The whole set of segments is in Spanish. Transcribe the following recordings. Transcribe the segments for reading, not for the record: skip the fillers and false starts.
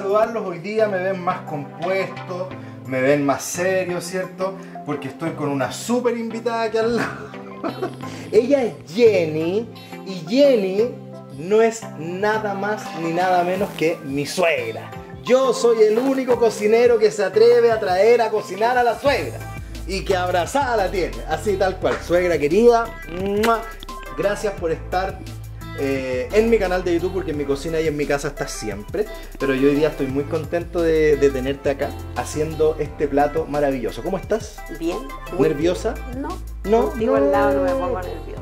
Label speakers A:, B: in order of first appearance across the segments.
A: saludarlos hoy día, me ven más compuesto, me ven más serio, ¿cierto? Porque estoy con una súper invitada aquí al lado. Ella es Jenny, y Jenny no es nada más ni nada menos que mi suegra. Yo soy el único cocinero que se atreve a traer a cocinar a la suegra y que abrazada la tiene, así tal cual. Suegra querida, ¡mua! Gracias por estar en mi canal de YouTube, porque en mi cocina y en mi casa estás siempre. Pero yo hoy día estoy muy contento de tenerte acá haciendo este plato maravilloso. ¿Cómo estás?
B: Bien.
A: ¿Nerviosa?
B: No.
A: No.
B: Contigo al lado no me pongo nerviosa.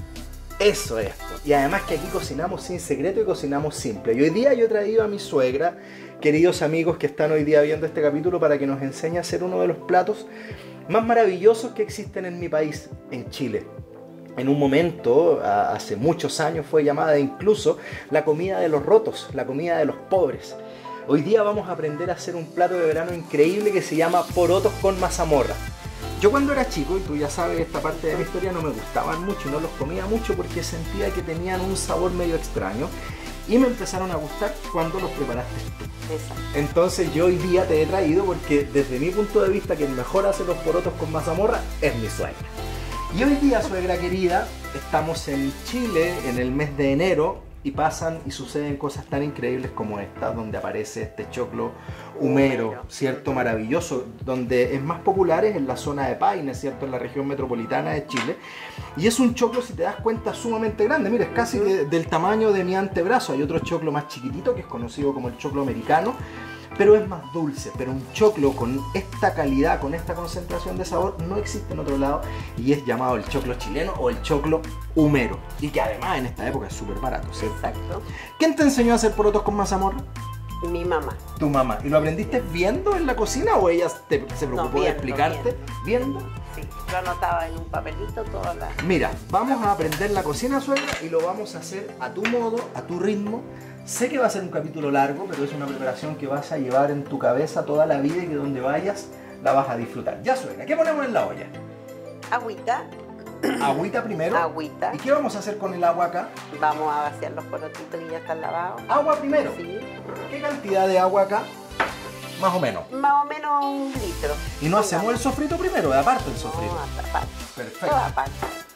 A: Eso es. Y además que aquí cocinamos sin secreto y cocinamos simple. Y hoy día yo he traído a mi suegra, queridos amigos que están hoy día viendo este capítulo, para que nos enseñe a hacer uno de los platos más maravillosos que existen en mi país, en Chile. En un momento, hace muchos años, fue llamada incluso la comida de los rotos, la comida de los pobres. Hoy día vamos a aprender a hacer un plato de verano increíble que se llama porotos con mazamorra. Yo cuando era chico, y tú ya sabes esta parte de mi historia, no me gustaban mucho, no los comía mucho porque sentía que tenían un sabor medio extraño, y me empezaron a gustar cuando los preparaste tú.
B: Exacto.
A: Entonces yo hoy día te he traído porque desde mi punto de vista quien mejor hace los porotos con mazamorra es mi suegra. Y hoy día, suegra querida, estamos en Chile en el mes de enero y pasan y suceden cosas tan increíbles como esta, donde aparece este choclo humero, ¿cierto? Maravilloso, donde es más popular es en la zona de Paine, ¿cierto? En la región metropolitana de Chile. Y es un choclo, si te das cuenta, sumamente grande. Mira, es casi del tamaño de mi antebrazo. Hay otro choclo más chiquitito que es conocido como el choclo americano, pero es más dulce. Pero un choclo con esta calidad, con esta concentración de sabor, no existe en otro lado, y es llamado el choclo chileno o el choclo humero, y que además en esta época es súper barato, ¿cierto?
B: Exacto.
A: ¿Quién te enseñó a hacer porotos con mazamorra?
B: Mi mamá.
A: Tu mamá. ¿Y lo aprendiste viendo en la cocina o ella se preocupó de explicarte? ¿Viendo?
B: Sí, lo anotaba en un papelito todas las...
A: Mira, vamos a aprender la cocina, suegra, y lo vamos a hacer a tu modo, a tu ritmo. Sé que va a ser un capítulo largo, pero es una preparación que vas a llevar en tu cabeza toda la vida y que donde vayas la vas a disfrutar. Ya, suegra, ¿qué ponemos en la olla?
B: Agüita.
A: Agüita primero.
B: Agüita.
A: ¿Y qué vamos a hacer con el agua acá?
B: Vamos a vaciar los porotitos que ya están lavados.
A: Agua primero.
B: Sí.
A: ¿Qué cantidad de agua acá? Más o menos.
B: Más o menos 1 litro.
A: ¿Y no hacemos el sofrito primero? De aparte el sofrito.
B: No, aparte.
A: Perfecto.
B: Todo aparte.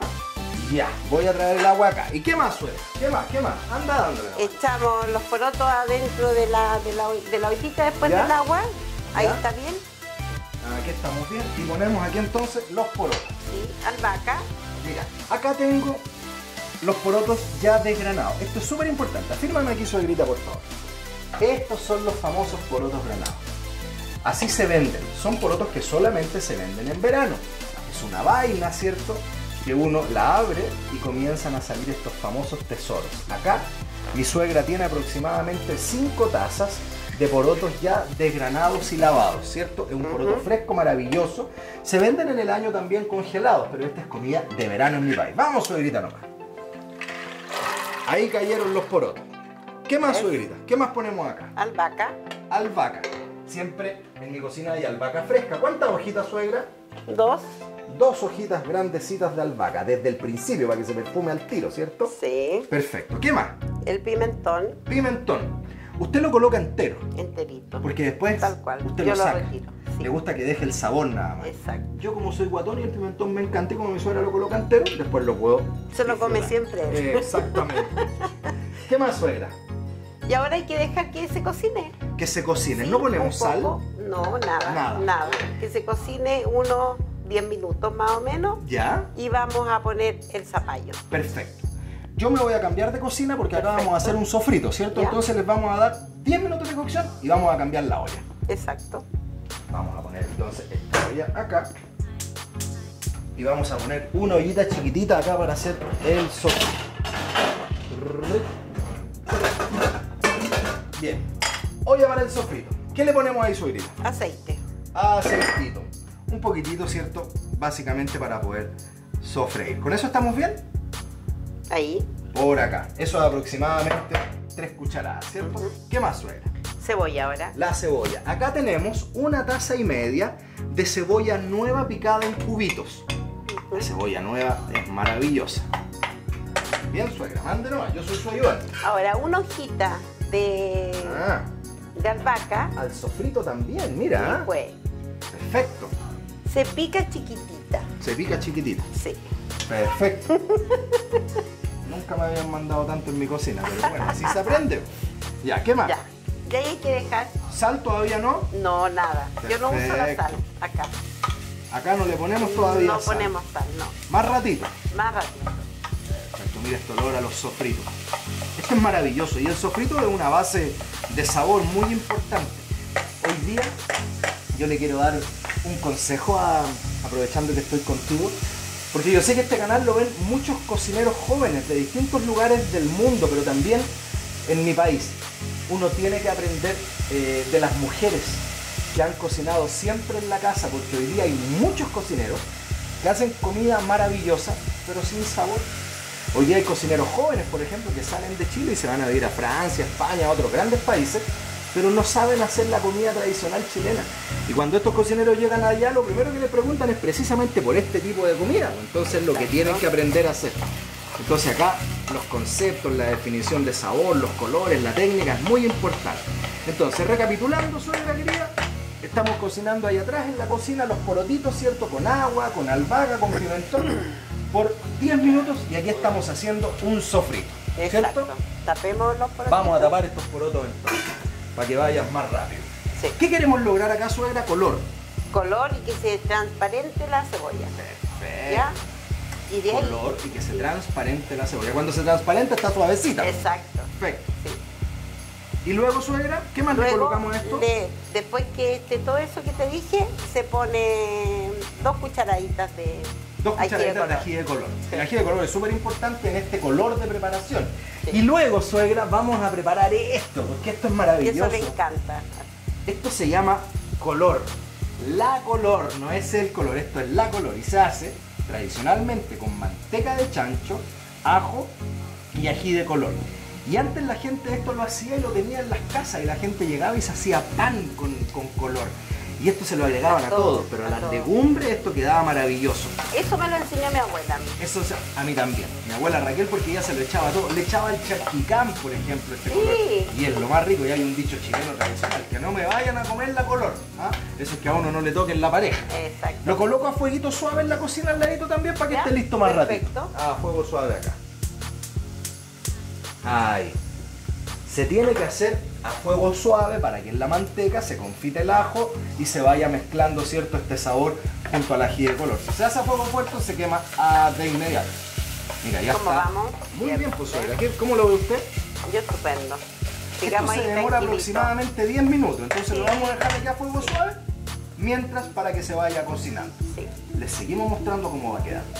A: Ya, voy a traer el agua acá. ¿Y qué más, suegra? ¿Qué más? ¿Qué más? Anda dándole.
B: Echamos los porotos adentro de la ollita después
A: ¿Ya?
B: del agua. Ahí
A: ¿Ya?
B: está bien.
A: Aquí estamos bien. Y ponemos aquí entonces los porotos.
B: Sí, albahaca.
A: Mira, acá tengo los porotos ya desgranados. Esto es súper importante. Afírmame aquí, suegrita, por favor. Estos son los famosos porotos granados. Así se venden. Son porotos que solamente se venden en verano. Es una vaina, ¿cierto? Que uno la abre y comienzan a salir estos famosos tesoros. Acá mi suegra tiene aproximadamente 5 tazas de porotos ya desgranados y lavados, ¿cierto? Es un poroto fresco, maravilloso. Se venden en el año también congelados, pero esta es comida de verano en mi país. Vamos, suegrita, nomás. Ahí cayeron los porotos. ¿Qué más, suegrita? ¿Qué más ponemos acá?
B: Albahaca.
A: Albahaca. Siempre en mi cocina hay albahaca fresca. ¿Cuántas hojitas, suegra?
B: 2.
A: 2 hojitas grandecitas de albahaca, desde el principio, para que se perfume al tiro, ¿cierto?
B: Sí.
A: Perfecto. ¿Qué más?
B: El pimentón
A: Pimentón. Usted lo coloca entero,
B: enterito.
A: porque después
B: Tal cual.
A: usted
B: Yo
A: lo
B: lo
A: saca.
B: retiro. Sí.
A: Le gusta que deje el sabor nada más.
B: Exacto.
A: Yo, como soy guatón y el pimentón me encanta, y como mi suegra lo coloca entero, después lo puedo
B: Se lo come
A: disfrutar.
B: siempre.
A: Exactamente. ¿Qué más, suegra?
B: Y ahora hay que dejar que se cocine.
A: Que se cocine.
B: Sí,
A: ¿No ponemos
B: un
A: sal?
B: poco. No,
A: Nada.
B: nada. Que se cocine unos 10 minutos más o menos.
A: ¿Ya?
B: Y vamos a poner el zapallo.
A: Perfecto. Yo me voy a cambiar de cocina porque acá vamos a hacer un sofrito, ¿cierto?
B: ¿Ya?
A: Entonces les vamos a dar 10 minutos de cocción y vamos a cambiar la olla.
B: Exacto.
A: Vamos a poner entonces esta olla acá. Y vamos a poner una ollita chiquitita acá para hacer el sofrito. Bien. Olla para el sofrito. ¿Qué le ponemos ahí, suegrita?
B: Aceite.
A: Aceitito. Un poquitito, ¿cierto? Básicamente para poder sofreír. ¿Con eso estamos bien?
B: Ahí.
A: Por acá. Eso es aproximadamente 3 cucharadas, ¿cierto? ¿Qué más, suegra?
B: Cebolla ahora.
A: La cebolla. Acá tenemos 1,5 tazas de cebolla nueva picada en cubitos. La cebolla nueva es maravillosa. Bien, suegra, mande nomás, yo soy su ayudante.
B: Ahora una hojita de de albahaca.
A: Al sofrito también,
B: Y
A: mira.
B: pues,
A: Perfecto.
B: se pica chiquitita.
A: Se pica chiquitita.
B: Sí.
A: Perfecto. Nunca me habían mandado tanto en mi cocina, pero bueno, así se aprende. Ya, ¿qué más?
B: Ya. Y ahí hay que dejar.
A: ¿Sal todavía no?
B: No, nada. Yo no uso la
A: Perfecto.
B: sal acá.
A: Acá no le ponemos todavía
B: No
A: sal.
B: ponemos sal, no.
A: Más ratito.
B: Más ratito.
A: Perfecto, mira este olor a los sofritos. Esto es maravilloso y el sofrito es una base de sabor muy importante. Hoy día yo le quiero dar un consejo aprovechando que estoy contigo, porque yo sé que este canal lo ven muchos cocineros jóvenes de distintos lugares del mundo, pero también en mi país. Uno tiene que aprender de las mujeres que han cocinado siempre en la casa, porque hoy día hay muchos cocineros que hacen comida maravillosa, pero sin sabor. Hoy día hay cocineros jóvenes, por ejemplo, que salen de Chile y se van a vivir a Francia, España, a otros grandes países, pero no saben hacer la comida tradicional chilena. Y cuando estos cocineros llegan allá, lo primero que les preguntan es precisamente por este tipo de comida. Entonces lo que tienen que aprender a hacer. Entonces acá los conceptos, la definición de sabor, los colores, la técnica es muy importante. Entonces, recapitulando, suegra querida, estamos cocinando ahí atrás en la cocina los porotitos, ¿cierto? Con agua, con albahaca, con pimentón, por 10 minutos y aquí estamos haciendo un sofrito, ¿cierto?
B: Exacto. Tapemos los porotitos.
A: Vamos a tapar estos porotos entonces, para que vayas más rápido.
B: Sí.
A: ¿Qué queremos lograr acá, suegra? Color.
B: Color y que se transparente la cebolla.
A: Perfecto.
B: ¿Ya? Y de ahí.
A: Color y que se transparente la cebolla. Cuando se transparenta está suavecita.
B: Exacto.
A: Perfecto.
B: Sí.
A: Y luego, suegra, ¿qué más le
B: Luego,
A: colocamos a esto?
B: después que esté todo eso que te dije, se pone 2 cucharaditas de
A: 2
B: ají de
A: cucharaditas de
B: color.
A: ají de color.
B: Sí.
A: El ají de color es súper importante en este color de preparación.
B: Sí.
A: Y luego, suegra, vamos a preparar esto, porque esto es
B: Y
A: maravilloso.
B: eso le encanta.
A: Esto se llama color. La color, no es el color, esto es la color. Y se hace tradicionalmente con manteca de chancho, ajo y ají de color. Y antes la gente esto lo hacía y lo tenía en las casas y la gente llegaba y se hacía pan con color. Y esto se lo agregaban a todo, pero a las legumbres esto quedaba maravilloso.
B: Eso me lo enseñó mi abuela.
A: Eso a mí también. Mi abuela Raquel, porque ella se lo echaba todo. Le echaba el charquicán, por ejemplo, este
B: Sí.
A: color. Y es lo más rico. Y hay un dicho chileno tradicional, que no me vayan a comer la color. ¿Ah? Eso es que a uno no le toquen la pareja.
B: Exacto.
A: Lo coloco a fueguito suave en la cocina al ladito también para que
B: Ya,
A: esté listo más
B: perfecto.
A: ratito. A fuego suave acá. Ahí. Se tiene que hacer a fuego suave para que en la manteca se confite el ajo y se vaya mezclando, ¿cierto?, este sabor junto al ají de color. Si se hace a fuego fuerte se quema de inmediato. Mira, ya
B: ¿Cómo
A: está.
B: vamos?
A: Muy
B: Bien,
A: bien, pues
B: bien.
A: suegra. ¿Cómo lo ve usted?
B: Yo estupendo.
A: Esto
B: Sigamos
A: se
B: ahí
A: demora
B: tranquilito.
A: aproximadamente 10 minutos. Entonces
B: Sí.
A: lo vamos a dejar aquí a fuego suave mientras para que se vaya cocinando.
B: Sí.
A: Les seguimos mostrando cómo va a quedar.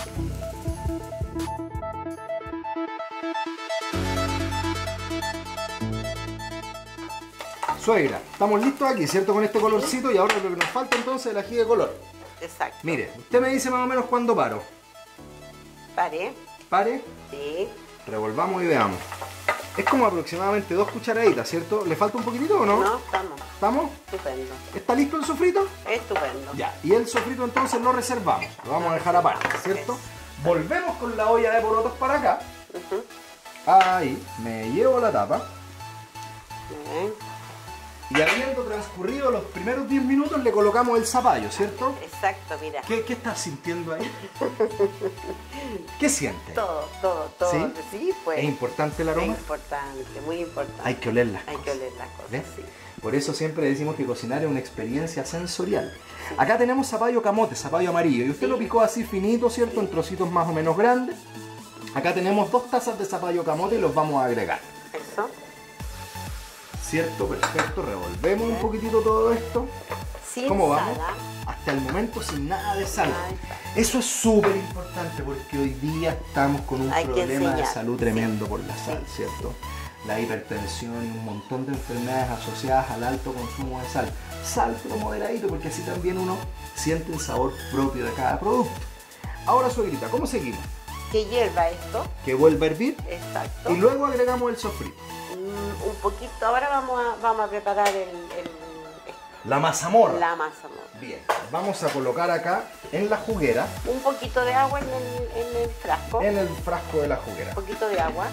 A: Suegra, estamos listos aquí, ¿cierto? Con este colorcito y ahora lo que nos falta entonces es el ají de color.
B: Exacto.
A: Mire, usted me dice más o menos cuándo paro.
B: Pare.
A: Pare,
B: Sí.
A: revolvamos y veamos. Es como aproximadamente 2 cucharaditas, ¿cierto? ¿Le falta un poquitito o no?
B: No, estamos.
A: ¿Estamos?
B: Estupendo.
A: ¿Está listo el sofrito?
B: Estupendo.
A: Ya, y el sofrito entonces lo reservamos, lo vamos a dejar aparte, ¿cierto? Volvemos con la olla de porotos para acá.
B: Ujú.
A: Ahí, me llevo la tapa.
B: Bien.
A: Y habiendo transcurrido los primeros 10 minutos le colocamos el zapallo, ¿cierto?
B: Exacto, mira.
A: ¿Qué estás sintiendo ahí? ¿Qué siente?
B: Todo.
A: ¿Sí?
B: Sí, pues.
A: ¿Es importante el
B: Es
A: aroma?
B: importante, muy importante.
A: Hay que oler las
B: Hay
A: cosas.
B: que oler las cosas,
A: ¿Ves?
B: sí.
A: Por eso siempre decimos que cocinar es una experiencia sensorial. Acá tenemos zapallo camote, zapallo amarillo, y usted
B: Sí.
A: lo picó así finito, ¿cierto? En trocitos más o menos grandes. Acá tenemos 2 tazas de zapallo camote y los vamos a agregar.
B: Eso.
A: ¿Cierto? Perfecto. Revolvemos un poquitito todo esto.
B: Sin
A: ¿Cómo vamos?
B: sal,
A: Hasta el momento sin nada de sal.
B: Nada de sal.
A: Eso es súper importante porque hoy día estamos con un
B: Hay que
A: problema de
B: enseñar,
A: salud tremendo por la sal,
B: Sí,
A: ¿cierto? La hipertensión y un montón de enfermedades asociadas al alto consumo de sal. Sal pero moderadito porque así también uno siente el sabor propio de cada producto. Ahora, suegrita, ¿cómo seguimos?
B: Que hierva esto.
A: Que vuelva a hervir
B: Exacto.
A: y luego agregamos el sofrito.
B: Un poquito. Ahora vamos a preparar
A: La mazamorra.
B: la masa. ¿No?
A: Bien, vamos a colocar acá en la juguera,
B: Un poquito de agua en el frasco.
A: en el frasco de la juguera.
B: Un poquito de agua.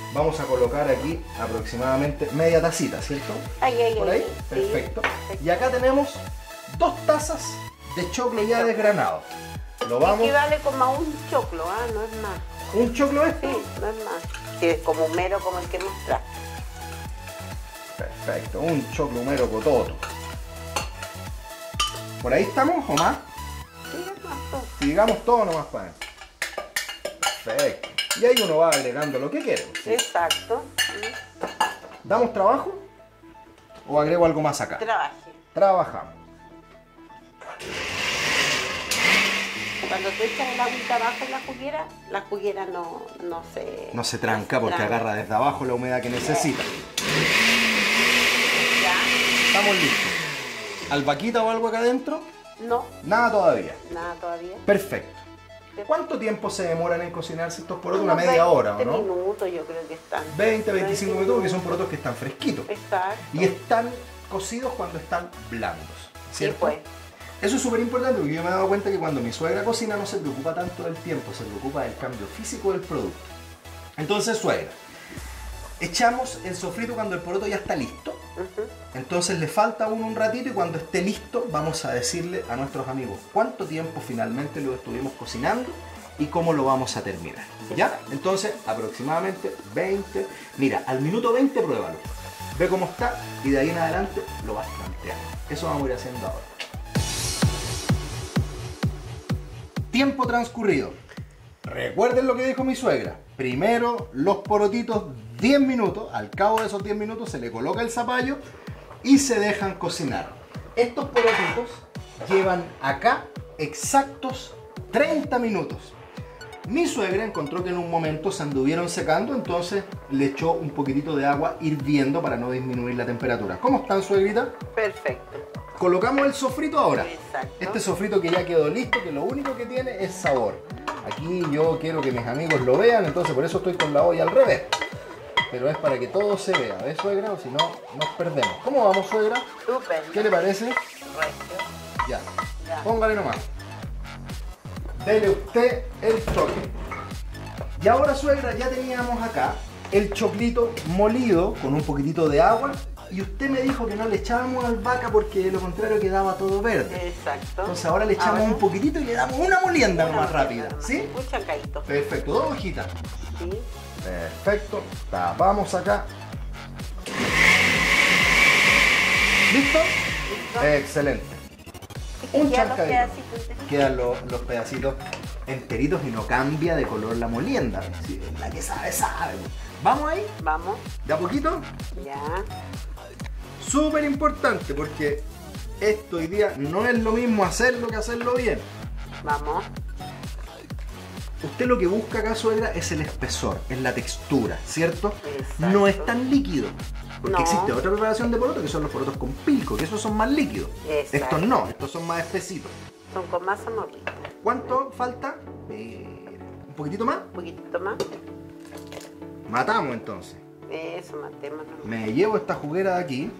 A: Vamos a colocar aquí aproximadamente media tacita, ¿cierto? ¿Por ahí?
B: Sí.
A: Perfecto. Y acá tenemos 2 tazas de choclo ya desgranado. Lo vamos...
B: Equivale como a un choclo, no es más.
A: ¿Un choclo esto?
B: Sí, no es más. Que es como un mero como el que mostraste.
A: Perfecto, un choclo mero cototo. ¿Por ahí estamos o más?
B: Sí, es más todo.
A: Digamos todo nomás para adentro. Perfecto. Y ahí uno va agregando lo que quiere. ¿Sí?
B: Exacto.
A: ¿Damos trabajo? ¿O agrego algo más acá?
B: Trabaje.
A: Trabajamos.
B: Cuando tú echas el agüita abajo en la juguera
A: No se tranca porque agarra desde abajo la humedad que necesita.
B: Ya.
A: Estamos listos. ¿Albahaquita o algo acá adentro?
B: No,
A: Nada todavía.
B: nada todavía.
A: Perfecto. ¿Cuánto tiempo se demoran en cocinarse estos porotos? Una
B: Unos
A: media hora, ¿o
B: 20
A: no?
B: minutos yo creo que están.
A: 20, 25 minutos porque son porotos que están fresquitos.
B: Exacto.
A: Y están cocidos cuando están blandos, ¿cierto?
B: Sí, pues.
A: Eso es súper importante porque yo me he dado cuenta que cuando mi suegra cocina no se preocupa tanto del tiempo, se preocupa del cambio físico del producto. Entonces, suegra, echamos el sofrito cuando el poroto ya está listo. Entonces le falta a uno un ratito y cuando esté listo vamos a decirle a nuestros amigos cuánto tiempo finalmente lo estuvimos cocinando y cómo lo vamos a terminar. ¿Ya? Entonces, aproximadamente 20. Mira, al minuto 20 pruébalo. Ve cómo está y de ahí en adelante lo vas planteando. Eso vamos a ir haciendo ahora. Tiempo transcurrido. Recuerden lo que dijo mi suegra. Primero los porotitos 10 minutos. Al cabo de esos 10 minutos se le coloca el zapallo y se dejan cocinar. Estos porotitos llevan acá exactos 30 minutos. Mi suegra encontró que en un momento se anduvieron secando, entonces le echó un poquitito de agua hirviendo para no disminuir la temperatura. ¿Cómo están, suegrita?
B: Perfecto.
A: Colocamos el sofrito ahora.
B: Exacto.
A: Este sofrito que ya quedó listo, que lo único que tiene es sabor. Aquí yo quiero que mis amigos lo vean, entonces por eso estoy con la olla al revés. Pero es para que todo se vea, ¿ves, suegra? O si no, nos perdemos. ¿Cómo vamos, suegra?
B: Súper.
A: ¿Qué le parece?
B: Recio.
A: Ya.
B: Ya.
A: Póngale nomás. Dele usted el choque. Y ahora, suegra, ya teníamos acá el choclito molido con un poquitito de agua. Y usted me dijo que no le echábamos albahaca porque de lo contrario quedaba todo verde.
B: Exacto.
A: Entonces ahora le echamos un poquitito y le damos una molienda más rápida. ¿Sí?
B: Un chancadito.
A: Perfecto, 2 hojitas.
B: Sí.
A: Perfecto. Tapamos acá. ¿Listo?
B: ¿Listo?
A: Excelente.
B: Y
A: Un
B: ya los
A: chancadito.
B: pedacitos de-
A: Quedan los pedacitos enteritos y no cambia de color la molienda. Sí, la que sabe, sabe. ¿Vamos ahí?
B: Vamos.
A: ¿De a poquito?
B: Ya.
A: Súper importante porque esto hoy día no es lo mismo hacerlo que hacerlo bien.
B: Vamos.
A: Usted lo que busca acá, suegra, es el espesor, es la textura, ¿cierto?
B: Exacto.
A: No es tan líquido. Porque
B: No.
A: existe otra preparación de porotos que son los porotos con pilco, que esos son más líquidos.
B: Exacto.
A: Estos no, estos son más espesitos.
B: Son con masa morrita.
A: ¿Cuánto falta? ¿Un poquitito más?
B: Un poquitito más.
A: Matamos entonces.
B: Eso, matémonos.
A: Me llevo esta juguera de aquí.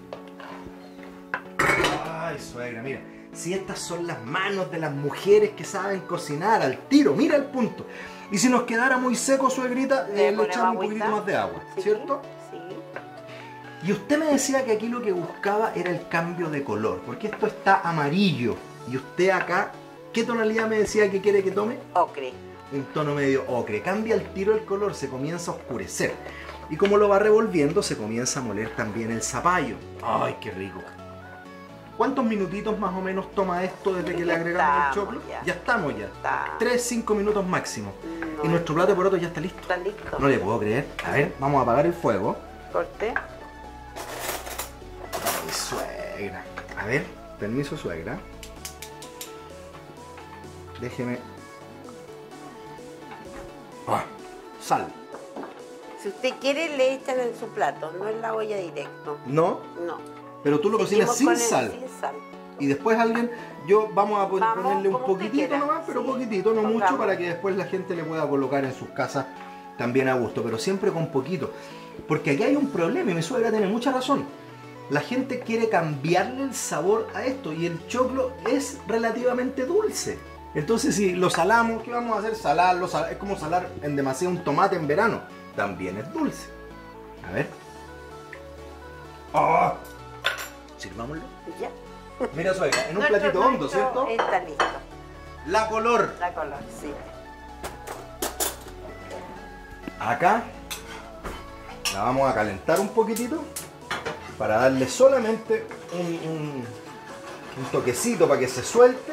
A: Ay, suegra, mira. Si estas son las manos de las mujeres que saben cocinar al tiro, mira el punto. Y si nos quedara muy seco, suegrita, le
B: ponemos
A: echamos un
B: agüita.
A: poquitito más de agua,
B: Sí,
A: ¿cierto?
B: Sí.
A: Y usted me decía que aquí lo que buscaba era el cambio de color, porque esto está amarillo. Y usted acá, ¿qué tonalidad me decía que quiere que tome?
B: Ocre.
A: Un tono medio ocre. Cambia el tiro el color, se comienza a oscurecer. Y como lo va revolviendo, se comienza a moler también el zapallo. ¡Ay, qué rico! ¿Cuántos minutitos más o menos toma esto desde que le agregamos el
B: Estamos
A: choclo?
B: ya.
A: Ya estamos ya.
B: Está.
A: 3-5 minutos máximo.
B: No.
A: Y nuestro plato de porotos ya está listo.
B: ¿Está listo?
A: No le puedo creer. A ver, vamos a apagar el fuego.
B: Corte.
A: Ay, suegra. A ver, permiso, suegra. Déjeme. Ah, sal.
B: Si usted quiere, le echan en su plato, no en la olla directo.
A: No,
B: No.
A: pero tú lo cocinas
B: Seguimos
A: sin
B: con el-
A: sal.
B: Sin sal.
A: Y después alguien, vamos a
B: Vamos,
A: ponerle un
B: como usted
A: poquitito
B: quiera.
A: nomás, pero
B: Sí,
A: poquitito, no mucho,
B: pongamos.
A: para que después la gente le pueda colocar en sus casas también a gusto, pero siempre con poquito. Porque aquí hay un problema y mi suegra tiene mucha razón. La gente quiere cambiarle el sabor a esto y el choclo es relativamente dulce. Entonces si lo salamos, ¿qué vamos a hacer? Salarlo, es como salar en demasía un tomate en verano. También es dulce. A ver. ¡Oh! Sirvámoslo.
B: Ya.
A: Mira, suegra, en un
B: Nuestro
A: platito hondo,
B: plato
A: ¿cierto?
B: Está listo.
A: La color.
B: La color, sí.
A: Acá la vamos a calentar un poquitito para darle solamente un toquecito para que se suelte.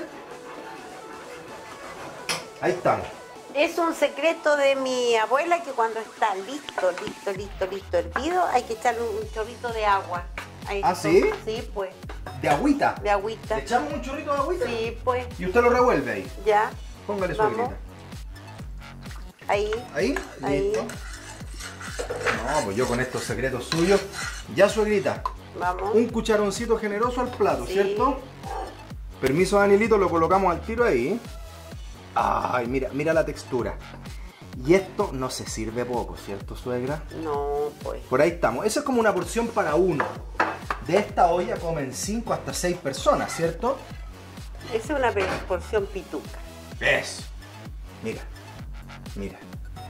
A: Ahí estamos.
B: Es un secreto de mi abuela que cuando está listo hervido, hay que echarle un chorrito de agua. Ahí
A: ¿Ah, sí?
B: Sí, pues.
A: De agüita.
B: De agüita.
A: ¿Le echamos un chorrito de agüita?
B: Sí, pues.
A: Y usted lo revuelve ahí.
B: Ya.
A: Póngale su
B: Vamos.
A: grita.
B: Ahí.
A: Ahí.
B: Ahí.
A: Listo. No, pues yo con estos secretos suyos. Ya, suegrita.
B: Vamos.
A: Un cucharoncito generoso al plato,
B: Sí.
A: ¿cierto? Permiso, Danielito, lo colocamos al tiro ahí. Ay, mira, mira la textura. Y esto no se sirve poco, ¿cierto, suegra?
B: No, pues.
A: Por ahí estamos. Eso es como una porción para uno. De esta olla comen 5 hasta 6 personas, ¿cierto?
B: Esa es una porción pituca.
A: Eso. Mira, mira.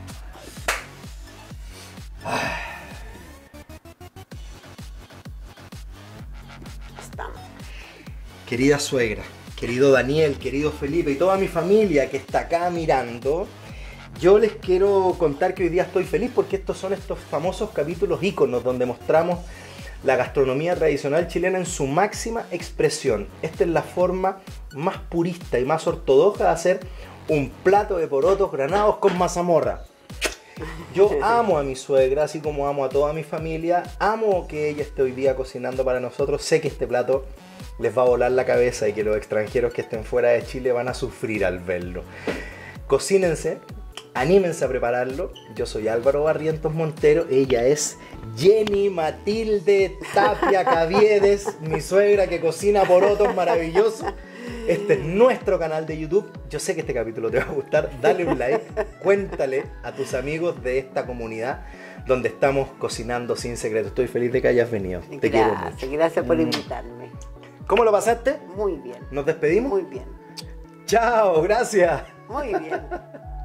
B: Estamos.
A: Querida suegra, querido Daniel, querido Felipe y toda mi familia que está acá mirando, yo les quiero contar que hoy día estoy feliz porque estos son estos famosos capítulos íconos donde mostramos la gastronomía tradicional chilena en su máxima expresión. Esta es la forma más purista y más ortodoxa de hacer un plato de porotos granados con mazamorra. Yo amo a mi suegra, así como amo a toda mi familia. Amo que ella esté hoy día cocinando para nosotros. Sé que este plato les va a volar la cabeza y que los extranjeros que estén fuera de Chile van a sufrir al verlo. Cocínense, anímense a prepararlo. Yo soy Álvaro Barrientos Montero. Ella es Jenny Matilde Tapia Caviedes, mi suegra que cocina porotos maravillosos. Este es nuestro canal de YouTube. Yo sé que este capítulo te va a gustar. Dale un like, cuéntale a tus amigos de esta comunidad donde estamos cocinando sin secreto. Estoy feliz de que hayas venido. Te quiero mucho.
B: Gracias por invitarme.
A: ¿Cómo lo pasaste?
B: Muy bien.
A: ¿Nos despedimos?
B: Muy bien.
A: Chao, gracias.
B: Muy bien.